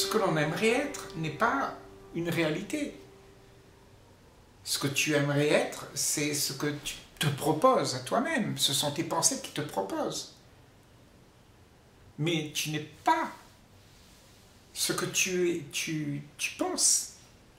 ce que l'on aimerait être n'est pas une réalité. Ce que tu aimerais être, c'est ce que tu te proposes à toi-même. Ce sont tes pensées qui te proposent. Mais tu n'es pas ce que tu penses.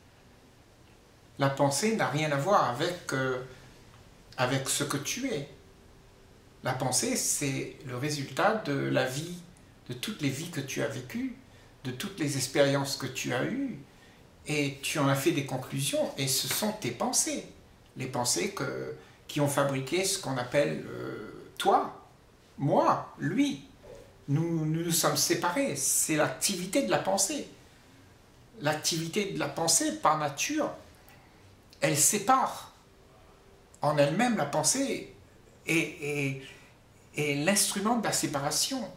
La pensée n'a rien à voir avec ce que tu es. La pensée, c'est le résultat de la vie, de toutes les vies que tu as vécues, de toutes les expériences que tu as eues, et tu en as fait des conclusions, et ce sont tes pensées. Les pensées qui ont fabriqué ce qu'on appelle toi, moi, lui. Nous sommes séparés, c'est l'activité de la pensée. L'activité de la pensée, par nature, elle sépare en elle-même. La pensée est l'instrument de la séparation.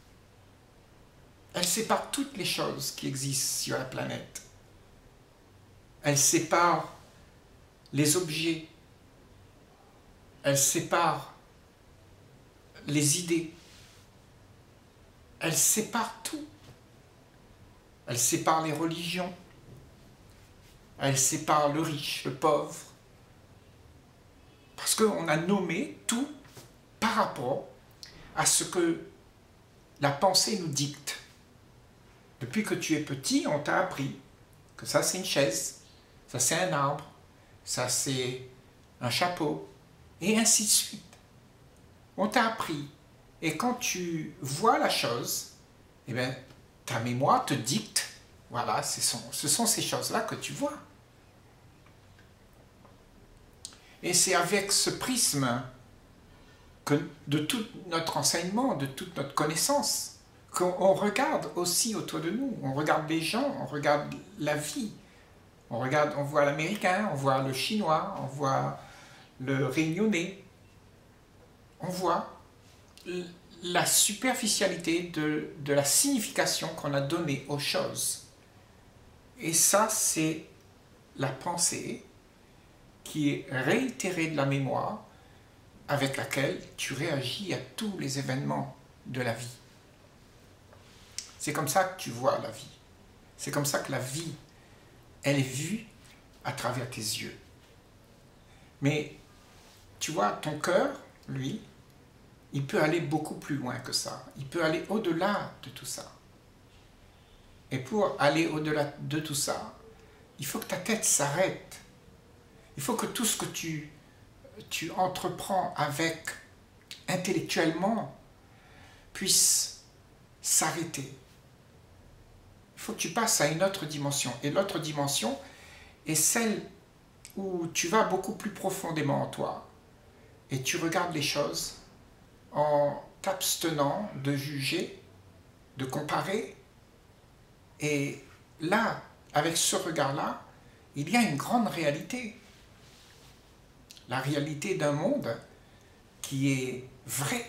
Elle sépare toutes les choses qui existent sur la planète. Elle sépare les objets. Elle sépare les idées. Elle sépare tout. Elle sépare les religions. Elle sépare le riche, le pauvre. Parce qu'on a nommé tout par rapport à ce que la pensée nous dicte. Depuis que tu es petit, on t'a appris que ça c'est une chaise, ça c'est un arbre, ça c'est un chapeau, et ainsi de suite. On t'a appris. Et quand tu vois la chose, eh bien, ta mémoire te dicte, voilà, ce sont ces choses-là que tu vois. Et c'est avec ce prisme de tout notre enseignement, de toute notre connaissance, qu'on regarde aussi autour de nous. On regarde les gens, on regarde la vie. On voit l'américain, on voit le chinois, on voit le réunionnais. On voit la superficialité de la signification qu'on a donnée aux choses. Et ça, c'est la pensée qui est réitérée de la mémoire avec laquelle tu réagis à tous les événements de la vie. C'est comme ça que tu vois la vie. C'est comme ça que la vie, elle est vue à travers tes yeux. Mais tu vois, ton cœur, lui, il peut aller beaucoup plus loin que ça. Il peut aller au-delà de tout ça. Et pour aller au-delà de tout ça, il faut que ta tête s'arrête. Il faut que tout ce que tu entreprends avec intellectuellement puisse s'arrêter. Il faut que tu passes à une autre dimension. Et l'autre dimension est celle où tu vas beaucoup plus profondément en toi. Et tu regardes les choses en t'abstenant de juger, de comparer. Et là, avec ce regard-là, il y a une grande réalité. La réalité d'un monde qui est vrai,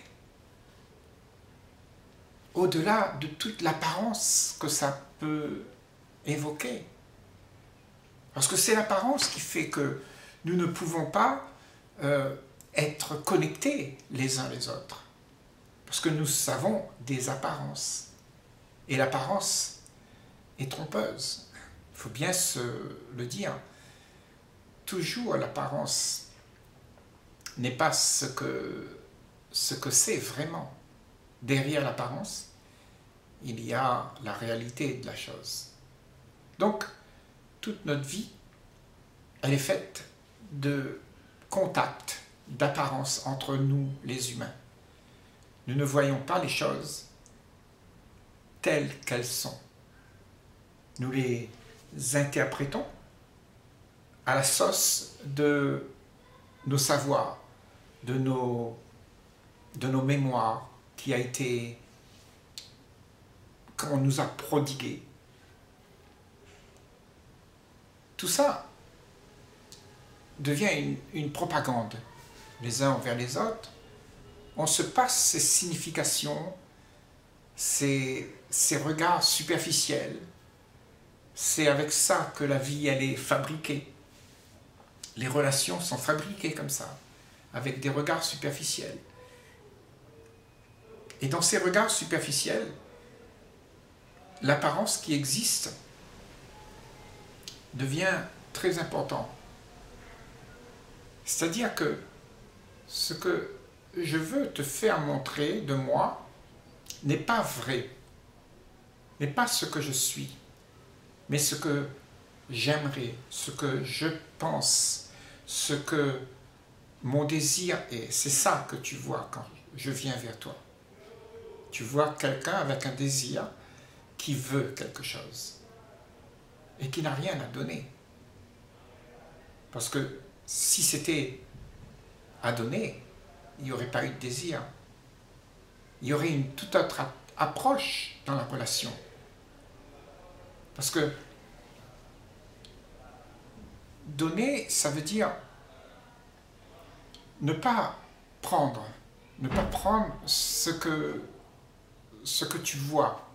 au-delà de toute l'apparence que ça peut évoquer. Parce que c'est l'apparence qui fait que nous ne pouvons pas être connectés les uns les autres. Parce que nous avons des apparences. Et l'apparence est trompeuse. Il faut bien se le dire. Toujours l'apparence n'est pas ce que c'est vraiment. Derrière l'apparence, il y a la réalité de la chose. Donc, toute notre vie, elle est faite de contacts, d'apparence entre nous, les humains. Nous ne voyons pas les choses telles qu'elles sont. Nous les interprétons à la sauce de nos savoirs, de nos mémoires qu'on nous a prodigué. Tout ça devient une propagande, les uns envers les autres. On se passe ces significations, ces regards superficiels. C'est avec ça que la vie, elle est fabriquée. Les relations sont fabriquées comme ça, avec des regards superficiels. Et dans ces regards superficiels, l'apparence qui existe devient très important. C'est-à-dire que ce que je veux te faire montrer de moi n'est pas vrai, n'est pas ce que je suis, mais ce que j'aimerais, ce que je pense, ce que mon désir est. C'est ça que tu vois quand je viens vers toi. Tu vois quelqu'un avec un désir qui veut quelque chose et qui n'a rien à donner. Parce que si c'était à donner, il n'y aurait pas eu de désir. Il y aurait une toute autre approche dans la relation. Parce que donner, ça veut dire ne pas prendre ce que tu vois.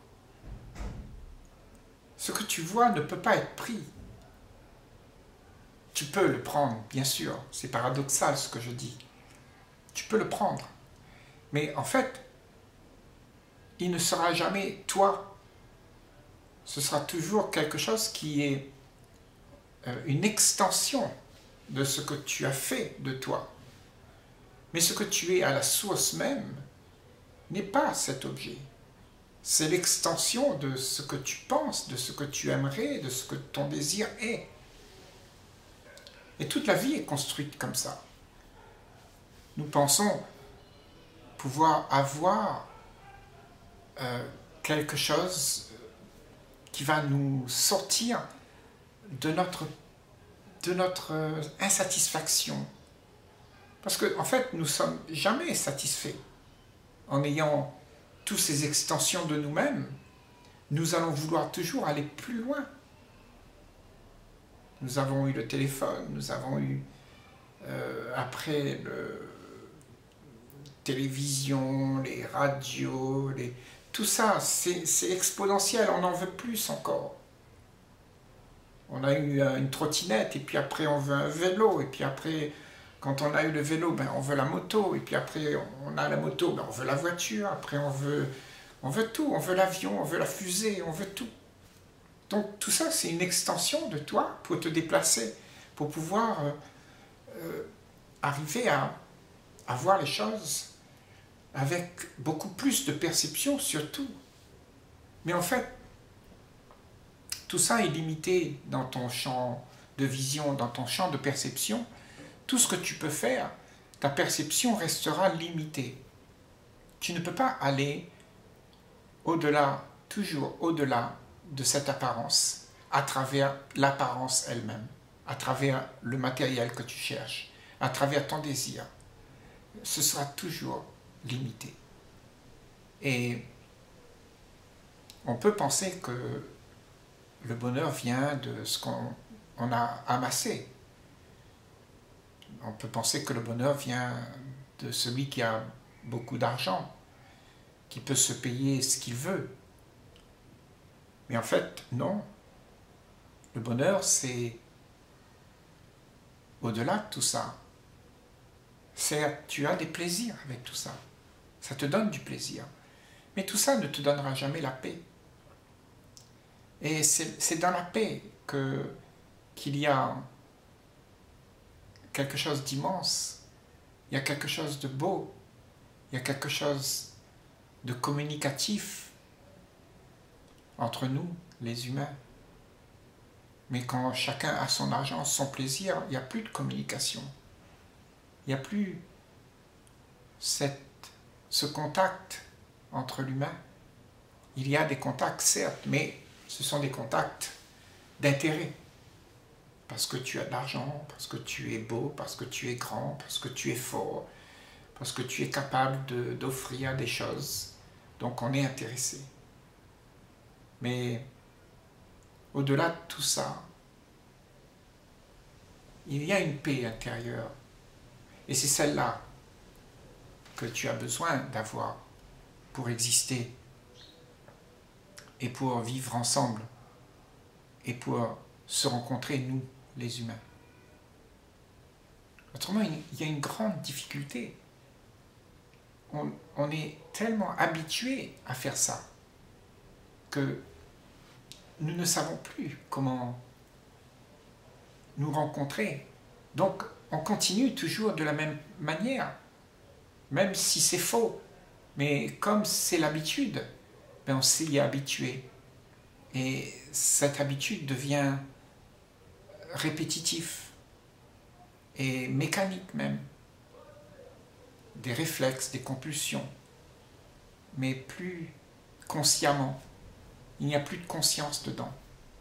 Ce que tu vois ne peut pas être pris. Tu peux le prendre, bien sûr, c'est paradoxal ce que je dis. Tu peux le prendre. Mais en fait, il ne sera jamais toi. Ce sera toujours quelque chose qui est une extension de ce que tu as fait de toi. Mais ce que tu es à la source même n'est pas cet objet. C'est l'extension de ce que tu penses, de ce que tu aimerais, de ce que ton désir est. Et toute la vie est construite comme ça. Nous pensons pouvoir avoir quelque chose qui va nous sortir de notre insatisfaction. Parce qu'en fait, nous ne sommes jamais satisfaits. En ayant toutes ces extensions de nous-mêmes, nous allons vouloir toujours aller plus loin. Nous avons eu le téléphone, nous avons eu après le télévision, les radios, tout ça, c'est exponentiel, on en veut plus encore. On a eu une trottinette, et puis après on veut un vélo, et puis après, quand on a eu le vélo, ben, on veut la moto, et puis après on a la moto, ben, on veut la voiture, après on veut tout, on veut l'avion, on veut la fusée, on veut tout. Donc tout ça, c'est une extension de toi pour te déplacer, pour pouvoir arriver à voir les choses avec beaucoup plus de perception surtout. Mais en fait, tout ça est limité dans ton champ de vision, dans ton champ de perception. Tout ce que tu peux faire, ta perception restera limitée. Tu ne peux pas aller au-delà, toujours au-delà de cette apparence, à travers l'apparence elle-même, à travers le matériel que tu cherches, à travers ton désir. Ce sera toujours limité. Et on peut penser que le bonheur vient de ce qu'on a amassé. On peut penser que le bonheur vient de celui qui a beaucoup d'argent, qui peut se payer ce qu'il veut. Mais en fait, non. Le bonheur, c'est au-delà de tout ça. Certes, tu as des plaisirs avec tout ça. Ça te donne du plaisir. Mais tout ça ne te donnera jamais la paix. Et c'est dans la paix qu'il y a quelque chose d'immense. Il y a quelque chose de beau. Il y a quelque chose de communicatif entre nous, les humains. Mais quand chacun a son argent, son plaisir, il n'y a plus de communication. Il n'y a plus ce contact entre l'humain. Il y a des contacts, certes, mais ce sont des contacts d'intérêt. Parce que tu as de l'argent, parce que tu es beau, parce que tu es grand, parce que tu es fort, parce que tu es capable d'offrir des choses. Donc on est intéressé. Mais au-delà de tout ça, il y a une paix intérieure. Et c'est celle-là que tu as besoin d'avoir pour exister et pour vivre ensemble et pour se rencontrer, nous, les humains. Autrement, il y a une grande difficulté. On est tellement habitué à faire ça que nous ne savons plus comment nous rencontrer. Donc, on continue toujours de la même manière, même si c'est faux. Mais comme c'est l'habitude, ben on s'y est habitué. Et cette habitude devient répétitif et mécanique même. Des réflexes, des compulsions, mais plus consciemment. Il n'y a plus de conscience dedans.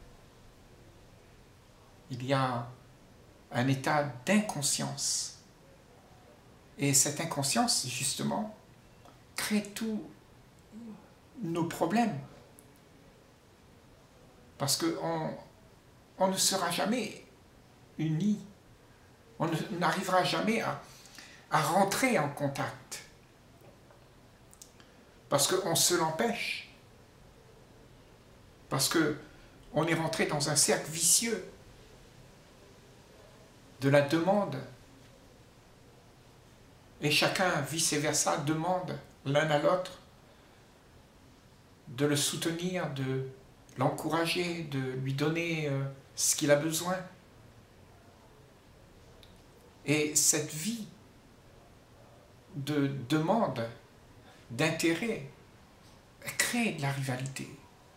Il y a un état d'inconscience. Et cette inconscience, justement, crée tous nos problèmes. Parce qu'on ne sera jamais unis. On n'arrivera jamais à rentrer en contact. Parce qu'on se l'empêche. Parce qu'on est rentré dans un cercle vicieux de la demande. Et chacun, vice-versa, demande l'un à l'autre de le soutenir, de l'encourager, de lui donner ce qu'il a besoin. Et cette vie de demande, d'intérêt, crée de la rivalité.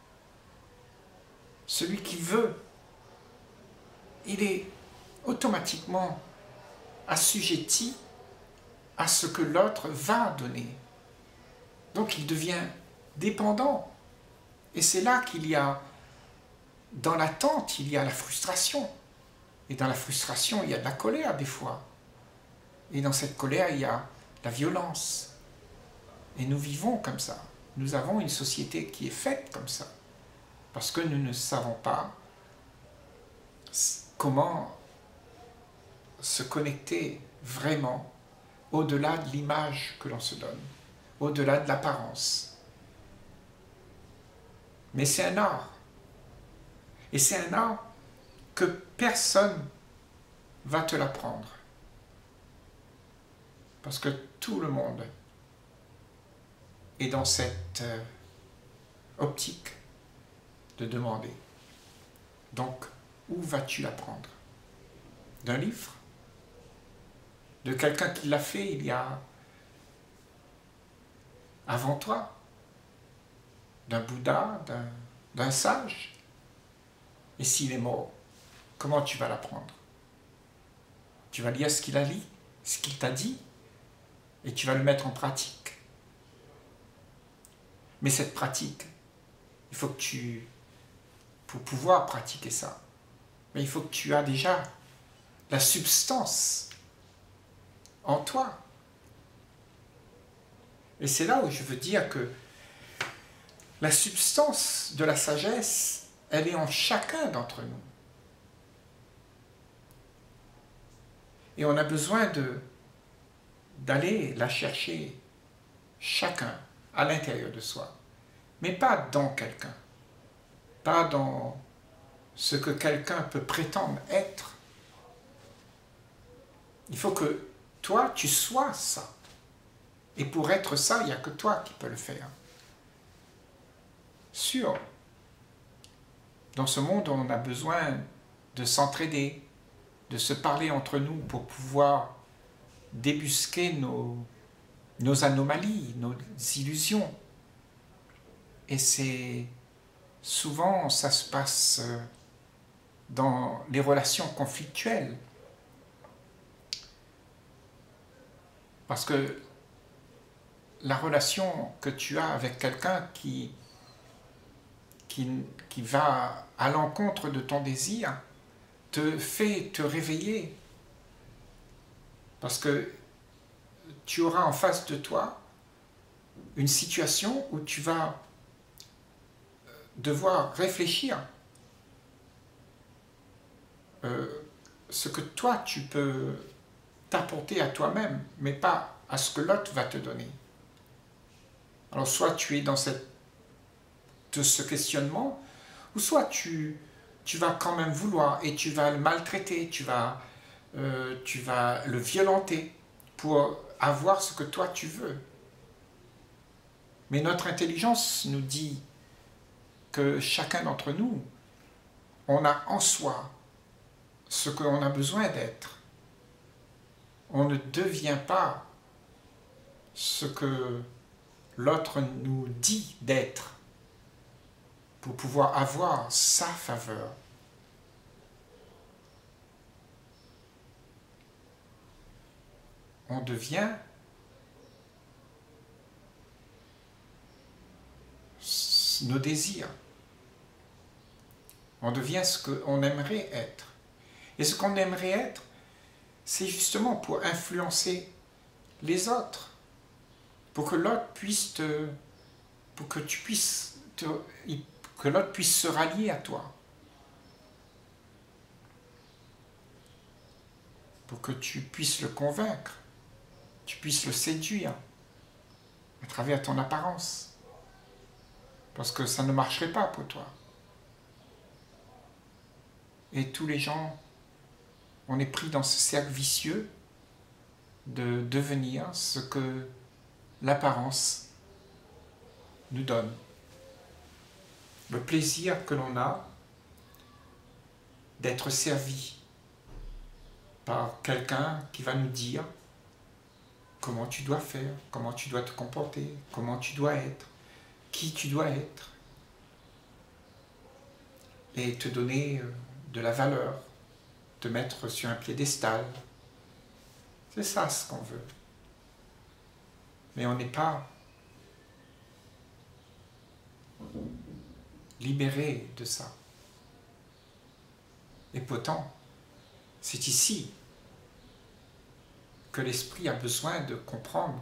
Celui qui veut, il est automatiquement assujetti à ce que l'autre va donner. Donc il devient dépendant. Et c'est là qu'il y a, dans l'attente, il y a la frustration. Et dans la frustration, il y a de la colère des fois. Et dans cette colère, il y a la violence. Et nous vivons comme ça. Nous avons une société qui est faite comme ça. Parce que nous ne savons pas comment se connecter vraiment au-delà de l'image que l'on se donne, au-delà de l'apparence. Mais c'est un art. Et c'est un art que personne va te l'apprendre. Parce que tout le monde est dans cette optique de demander. Donc, où vas-tu l'apprendre? D'un livre? De quelqu'un qui l'a fait il y a avant toi? D'un Bouddha? D'un sage? Et s'il est mort, comment tu vas l'apprendre? Tu vas lire ce qu'il a dit, ce qu'il t'a dit, et tu vas le mettre en pratique. Mais cette pratique, il faut que tu, pour pouvoir pratiquer ça, mais il faut que tu aies déjà la substance en toi. Et c'est là où je veux dire que la substance de la sagesse, elle est en chacun d'entre nous. Et on a besoin d'aller la chercher chacun à l'intérieur de soi. Mais pas dans quelqu'un. Pas dans ce que quelqu'un peut prétendre être. Il faut que toi, tu sois ça. Et pour être ça, il n'y a que toi qui peux le faire. Sûr. Dans ce monde, on a besoin de s'entraider, de se parler entre nous pour pouvoir débusquer nos anomalies, nos illusions. Et c'est souvent, ça se passe dans les relations conflictuelles. Parce que la relation que tu as avec quelqu'un qui va à l'encontre de ton désir te fait te réveiller. Parce que tu auras en face de toi une situation où tu vas devoir réfléchir ce que toi tu peux t'apporter à toi-même, mais pas à ce que l'autre va te donner. Alors soit tu es dans ce questionnement, ou soit tu vas quand même vouloir et tu vas le maltraiter, tu vas le violenter pour avoir ce que toi tu veux. Mais notre intelligence nous dit que chacun d'entre nous, on a en soi ce qu'on a besoin d'être. On ne devient pas ce que l'autre nous dit d'être pour pouvoir avoir sa faveur. On devient nos désirs. On devient ce qu'on aimerait être. Et ce qu'on aimerait être, c'est justement pour influencer les autres, pour que l'autre puisse que l'autre puisse se rallier à toi, pour que tu puisses le convaincre, tu puisses le séduire à travers ton apparence, parce que ça ne marcherait pas pour toi. Et tous les gens, on est pris dans ce cercle vicieux de devenir ce que l'apparence nous donne. Le plaisir que l'on a d'être servi par quelqu'un qui va nous dire comment tu dois faire, comment tu dois te comporter, comment tu dois être, qui tu dois être, et te donner de la valeur, te mettre sur un piédestal. C'est ça ce qu'on veut. Mais on n'est pas libéré de ça. Et pourtant, c'est ici que l'esprit a besoin de comprendre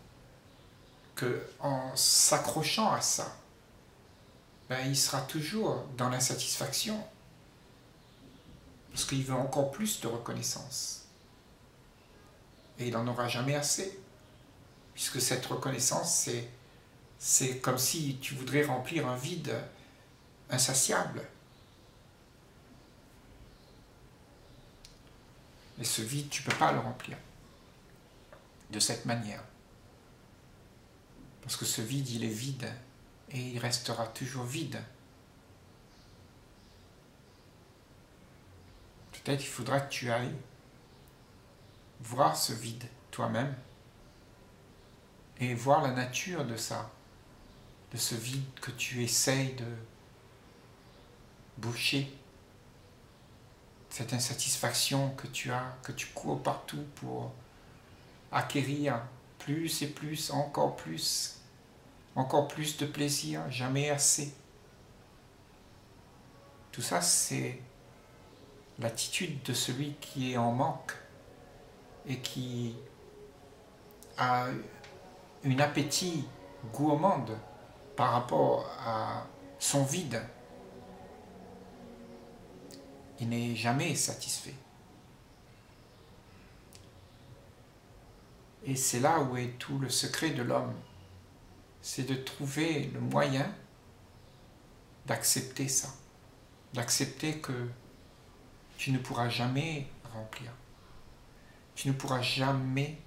qu'en s'accrochant à ça, il sera toujours dans l'insatisfaction, parce qu'il veut encore plus de reconnaissance. Et il n'en aura jamais assez, puisque cette reconnaissance, c'est comme si tu voudrais remplir un vide insatiable. Et ce vide, tu ne peux pas le remplir de cette manière. Parce que ce vide, il est vide, et il restera toujours vide. Peut-être il faudra que tu ailles voir ce vide toi-même et voir la nature de ça, de ce vide que tu essayes de boucher, cette insatisfaction que tu as, que tu cours partout pour acquérir plus et plus, encore plus de plaisir, jamais assez. Tout ça, c'est l'attitude de celui qui est en manque et qui a un appétit gourmande par rapport à son vide. Il n'est jamais satisfait. Et c'est là où est tout le secret de l'homme. C'est de trouver le moyen d'accepter ça. D'accepter que tu ne pourras jamais remplir. Tu ne pourras jamais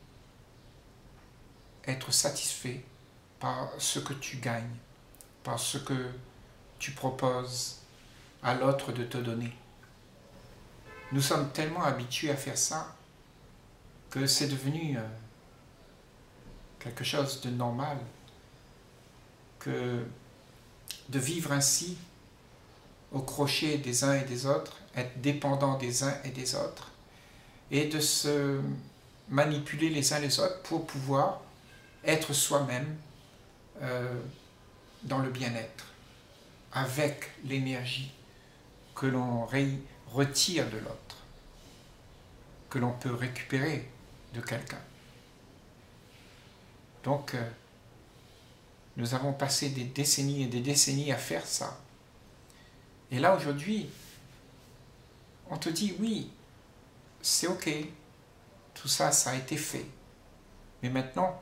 être satisfait par ce que tu gagnes, par ce que tu proposes à l'autre de te donner. Nous sommes tellement habitués à faire ça que c'est devenu quelque chose de normal, que de vivre ainsi au crochet des uns et des autres, être dépendant des uns et des autres, et de se manipuler les uns les autres pour pouvoir être soi-même dans le bien-être, avec l'énergie que l'on retire de l'autre, que l'on peut récupérer de quelqu'un. Donc, nous avons passé des décennies et des décennies à faire ça. Et là, aujourd'hui, on te dit, oui, c'est ok, tout ça, ça a été fait. Mais maintenant,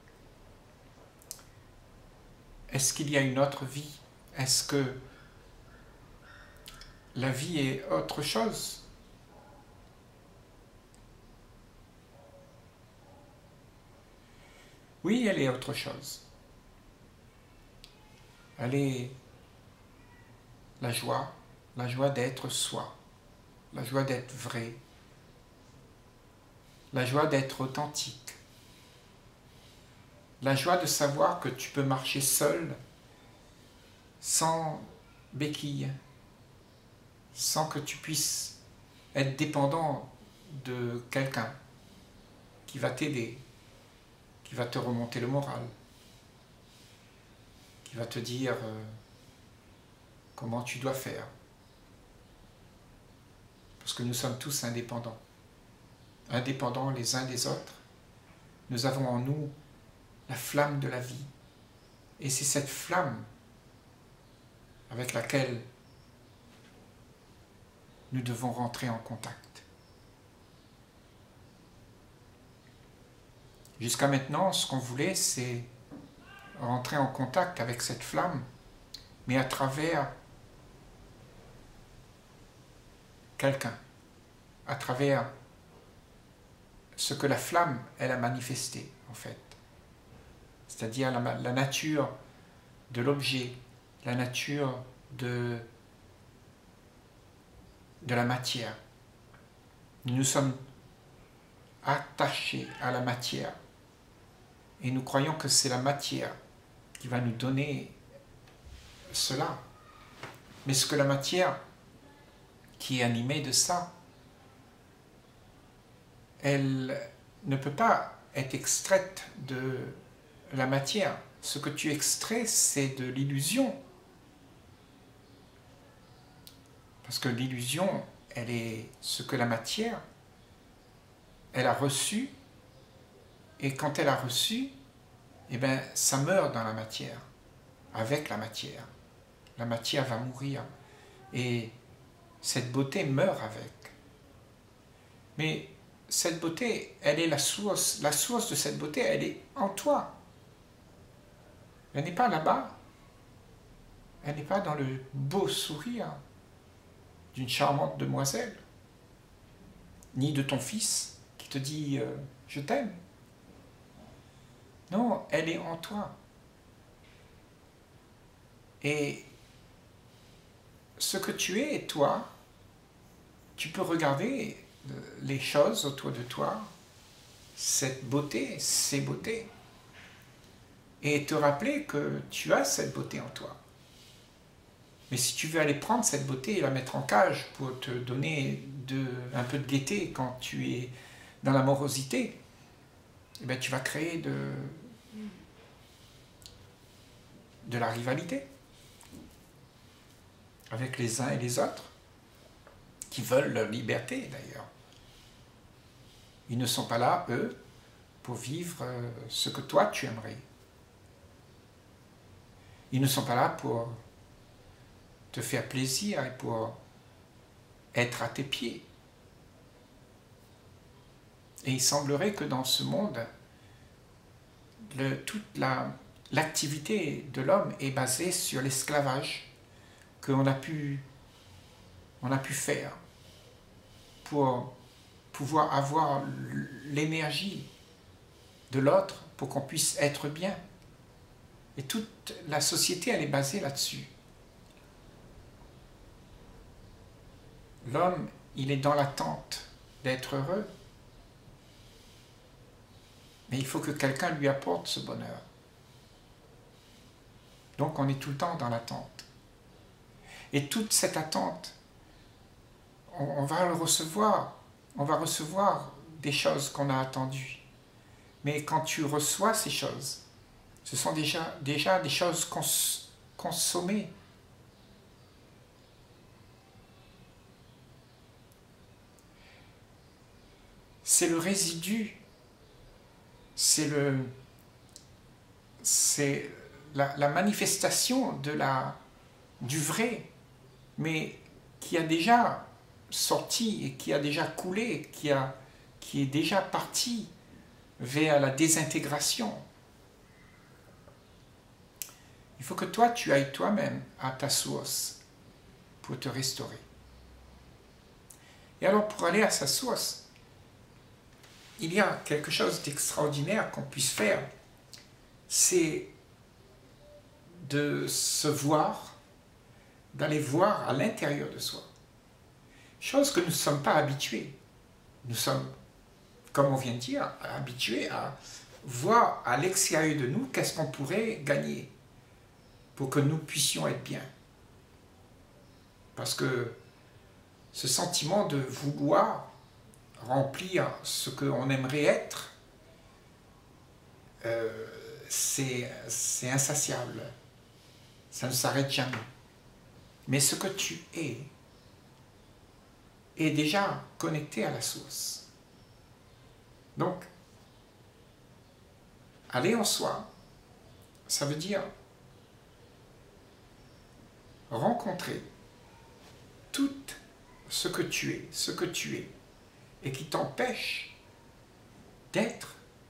est-ce qu'il y a une autre vie? Est-ce que la vie est autre chose? Oui, elle est autre chose. Elle est la joie d'être soi, la joie d'être vrai, la joie d'être authentique, la joie de savoir que tu peux marcher seul, sans béquille, sans que tu puisses être dépendant de quelqu'un qui va t'aider, qui va te remonter le moral, qui va te dire comment tu dois faire. Parce que nous sommes tous indépendants, indépendants les uns des autres. Nous avons en nous la flamme de la vie. Et c'est cette flamme avec laquelle nous devons rentrer en contact. Jusqu'à maintenant, ce qu'on voulait, c'est rentrer en contact avec cette flamme, mais à travers quelqu'un, à travers ce que la flamme, elle a manifesté, en fait. C'est-à-dire la nature de l'objet, la nature de la matière. Nous nous sommes attachés à la matière et nous croyons que c'est la matière qui va nous donner cela. Mais ce que la matière qui est animée de ça, elle ne peut pas être extraite de la matière. Ce que tu extrais, c'est de l'illusion. Parce que l'illusion, elle est ce que la matière, elle a reçu, et quand elle a reçu, eh bien, ça meurt dans la matière, avec la matière. La matière va mourir, et cette beauté meurt avec. Mais cette beauté, elle est la source de cette beauté, elle est en toi. Elle n'est pas là-bas, elle n'est pas dans le beau sourire d'une charmante demoiselle, ni de ton fils qui te dit « je t'aime ». Non, elle est en toi. Et ce que tu es, toi, tu peux regarder les choses autour de toi, cette beauté, ces beautés, et te rappeler que tu as cette beauté en toi. Mais si tu veux aller prendre cette beauté et la mettre en cage pour te donner un peu de gaieté quand tu es dans la morosité, eh bien tu vas créer de la rivalité avec les uns et les autres, qui veulent leur liberté d'ailleurs. Ils ne sont pas là, eux, pour vivre ce que toi tu aimerais. Ils ne sont pas là pour te faire plaisir et pour être à tes pieds. Et il semblerait que dans ce monde, toute l'activité de l'homme est basée sur l'esclavage qu'on a pu faire pour pouvoir avoir l'énergie de l'autre pour qu'on puisse être bien. Et toute la société, elle est basée là-dessus. L'homme, il est dans l'attente d'être heureux. Mais il faut que quelqu'un lui apporte ce bonheur. Donc on est tout le temps dans l'attente. Et toute cette attente, on va le recevoir. On va recevoir des choses qu'on a attendues. Mais quand tu reçois ces choses, ce sont déjà des choses consommées. C'est le résidu, c'est la manifestation du vrai, mais qui a déjà sorti et qui a déjà coulé, qui est déjà parti vers la désintégration. Il faut que toi, tu ailles toi-même à ta source pour te restaurer. Et alors, pour aller à sa source, il y a quelque chose d'extraordinaire qu'on puisse faire, c'est de se voir d'aller voir à l'intérieur de soi. Chose que nous ne sommes pas habitués. Nous sommes, comme on vient de dire, habitués à voir à l'extérieur de nous qu'est-ce qu'on pourrait gagner pour que nous puissions être bien. Parce que ce sentiment de vouloir remplir ce qu'on aimerait être, c'est insatiable. Ça ne s'arrête jamais. Mais ce que tu es déjà connecté à la source. Donc, aller en soi, ça veut dire rencontrer tout ce que tu es, et qui t'empêche d'être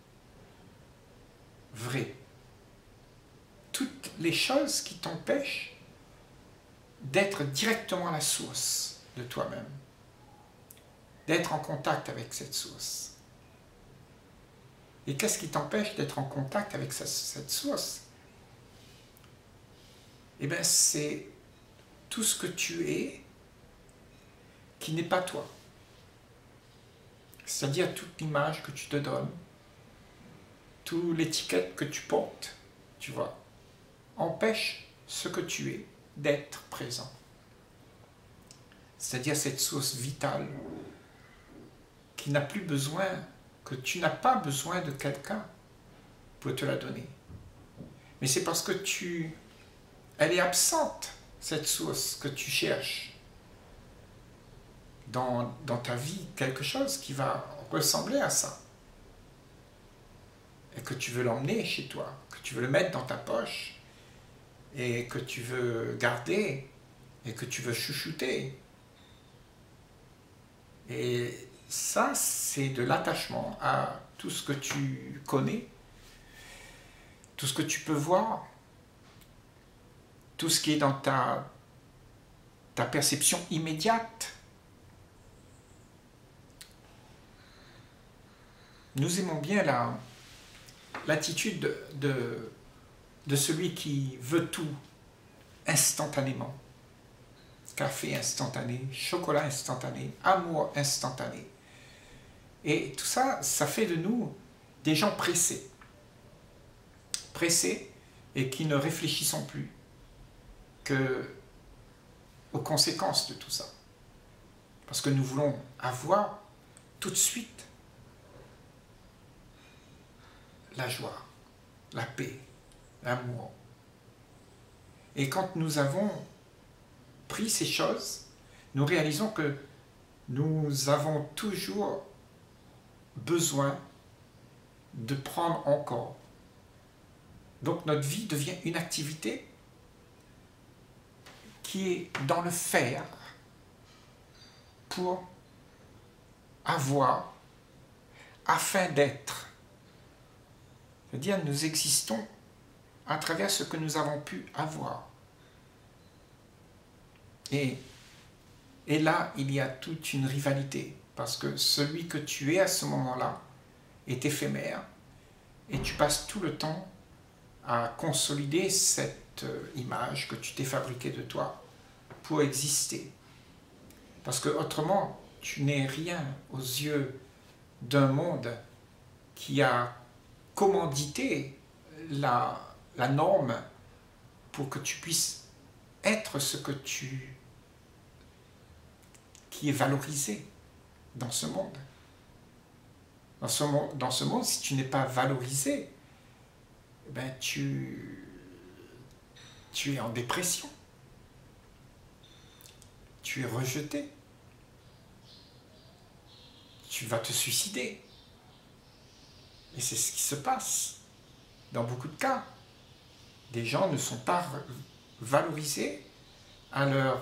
vrai. Toutes les choses qui t'empêchent d'être directement à la source de toi-même, d'être en contact avec cette source. Et qu'est-ce qui t'empêche d'être en contact avec cette source? Eh bien, c'est tout ce que tu es qui n'est pas toi. C'est-à-dire toute l'image que tu te donnes, toute l'étiquette que tu portes, tu vois, empêche ce que tu es d'être présent. C'est-à-dire cette source vitale qui n'a plus besoin, que tu n'as pas besoin de quelqu'un pour te la donner. Mais c'est parce que elle est absente, cette source que tu cherches dans ta vie, quelque chose qui va ressembler à ça. Et que tu veux l'emmener chez toi, que tu veux le mettre dans ta poche, et que tu veux garder, et que tu veux chouchouter. Et ça, c'est de l'attachement à tout ce que tu connais, tout ce que tu peux voir, tout ce qui est dans ta perception immédiate. Nous aimons bien l'attitude de celui qui veut tout instantanément. Café instantané, chocolat instantané, amour instantané. Et tout ça, ça fait de nous des gens pressés. Pressés et qui ne réfléchissons plus aux conséquences de tout ça. Parce que nous voulons avoir tout de suite la joie, la paix, l'amour. Et quand nous avons pris ces choses, nous réalisons que nous avons toujours besoin de prendre encore. Donc notre vie devient une activité qui est dans le faire pour avoir, afin d'être. C'est-à-dire, nous existons à travers ce que nous avons pu avoir. Et là, il y a toute une rivalité, parce que celui que tu es à ce moment-là est éphémère, et tu passes tout le temps à consolider cette image que tu t'es fabriquée de toi pour exister. Parce que autrement, tu n'es rien aux yeux d'un monde qui a commandité la norme pour que tu puisses être ce que qui est valorisé dans ce monde. Dans ce monde, si tu n'es pas valorisé, ben tu es en dépression. Tu es rejeté. Tu vas te suicider. Et c'est ce qui se passe dans beaucoup de cas. Des gens ne sont pas valorisés à leur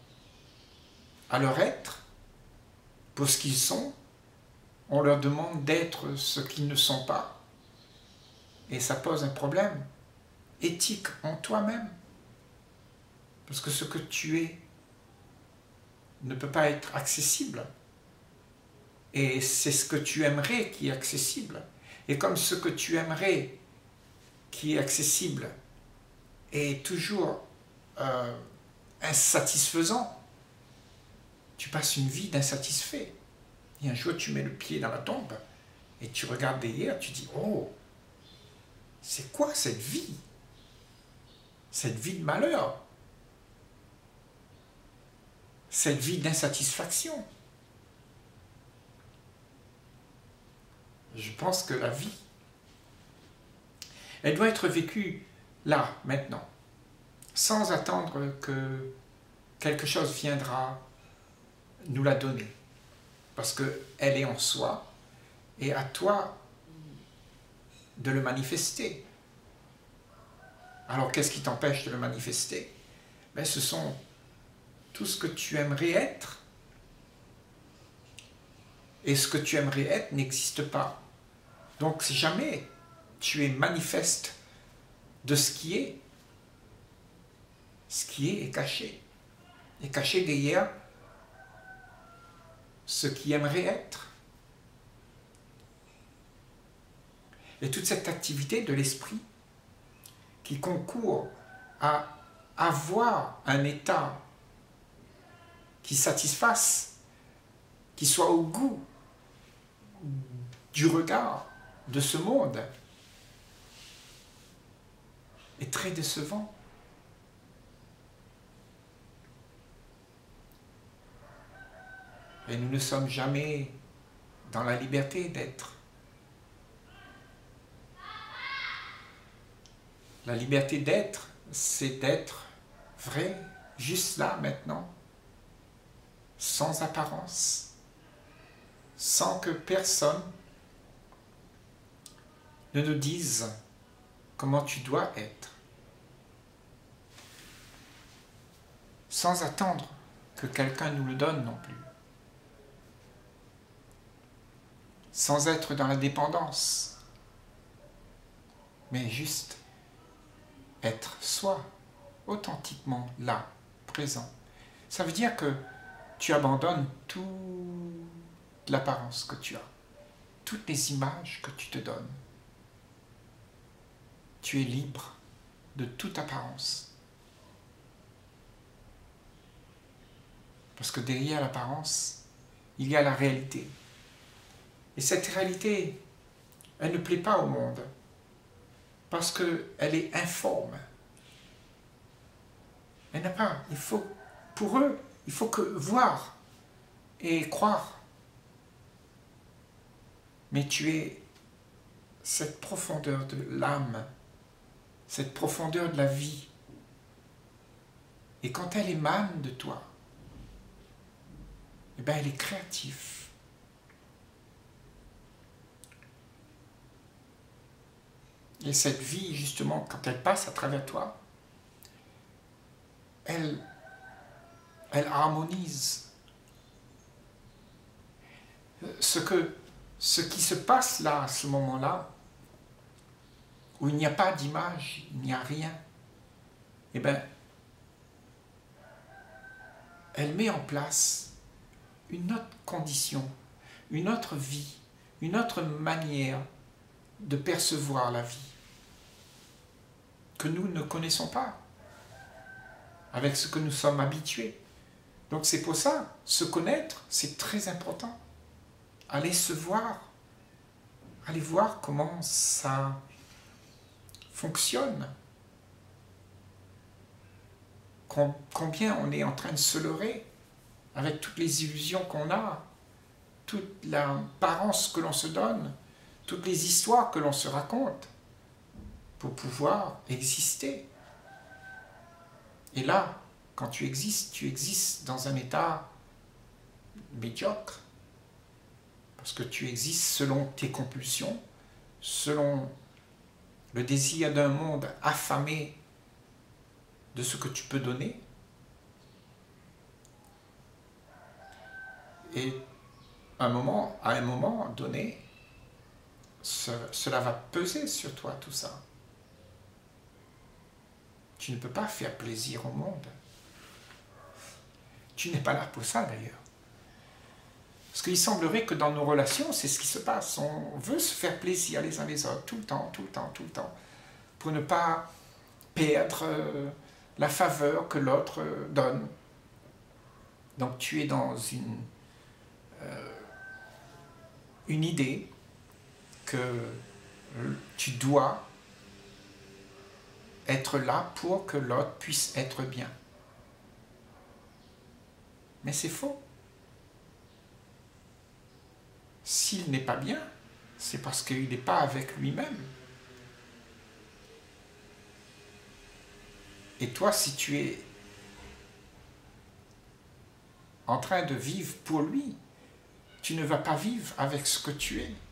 être pour ce qu'ils sont. On leur demande d'être ce qu'ils ne sont pas. Et ça pose un problème éthique en toi-même. Parce que ce que tu es ne peut pas être accessible. Et c'est ce que tu aimerais qui est accessible. Et comme ce que tu aimerais qui est accessible est toujours insatisfaisant. Tu passes une vie d'insatisfait. Et un jour, tu mets le pied dans la tombe et tu regardes derrière, tu dis, oh, c'est quoi cette vie? Cette vie de malheur? Cette vie d'insatisfaction? Je pense que la vie, elle doit être vécue là, maintenant, sans attendre que quelque chose viendra nous la donner. Parce qu'elle est en soi, et à toi de le manifester. Alors qu'est-ce qui t'empêche de le manifester? Ben, ce sont tout ce que tu aimerais être, et ce que tu aimerais être n'existe pas. Donc si jamais tu es manifeste de ce qui est caché. Est caché derrière ce qui aimerait être. Et toute cette activité de l'esprit qui concourt à avoir un état qui satisfasse, qui soit au goût du regard de ce monde, est très décevant. Et nous ne sommes jamais dans la liberté d'être. La liberté d'être, c'est d'être vrai, juste là, maintenant, sans apparence, sans que personne ne nous dise comment tu dois être, sans attendre que quelqu'un nous le donne non plus, sans être dans la dépendance, mais juste être soi, authentiquement là, présent. Ça veut dire que tu abandonnes toute l'apparence que tu as, toutes les images que tu te donnes. Tu es libre de toute apparence. Parce que derrière l'apparence, il y a la réalité. Et cette réalité, elle ne plaît pas au monde. Parce qu'elle est informe. Elle n'a pas. Il faut, pour eux, il faut que voir et croire. Mais tu es cette profondeur de l'âme, cette profondeur de la vie. Et quand elle émane de toi, eh bien elle est créative. Et cette vie, justement, quand elle passe à travers toi, elle harmonise. Ce qui se passe là, à ce moment-là, où il n'y a pas d'image, il n'y a rien, eh bien, elle met en place une autre condition, une autre vie, une autre manière de percevoir la vie, que nous ne connaissons pas, avec ce que nous sommes habitués. Donc c'est pour ça, se connaître, c'est très important. Aller se voir, aller voir comment ça fonctionne, combien on est en train de se leurrer avec toutes les illusions qu'on a, toute l'apparence que l'on se donne, toutes les histoires que l'on se raconte pour pouvoir exister. Et là, quand tu existes dans un état médiocre, parce que tu existes selon tes compulsions, selon le désir d'un monde affamé de ce que tu peux donner. Et à un moment donné, cela va peser sur toi, tout ça. Tu ne peux pas faire plaisir au monde. Tu n'es pas là pour ça, d'ailleurs. Parce qu'il semblerait que dans nos relations, c'est ce qui se passe. On veut se faire plaisir les uns les autres, tout le temps, tout le temps, tout le temps, pour ne pas perdre la faveur que l'autre donne. Donc tu es dans une idée que tu dois être là pour que l'autre puisse être bien. Mais c'est faux. S'il n'est pas bien, c'est parce qu'il n'est pas avec lui-même. Et toi, si tu es en train de vivre pour lui, tu ne vas pas vivre avec ce que tu es.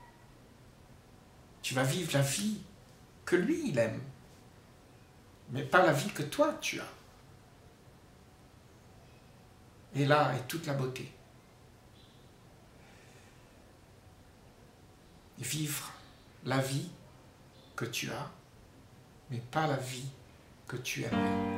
Tu vas vivre la vie que lui, il aime, mais pas la vie que toi, tu as. Et là est toute la beauté. Vivre la vie que tu as, mais pas la vie que tu aimerais.